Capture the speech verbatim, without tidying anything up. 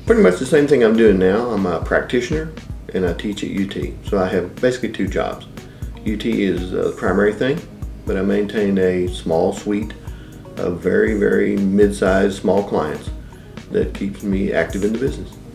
Pretty much the same thing I'm doing now. I'm a practitioner and I teach at U T. So I have basically two jobs. U T is the primary thing, but I maintain a small suite of very, very mid-sized small clients that keeps me active in the business.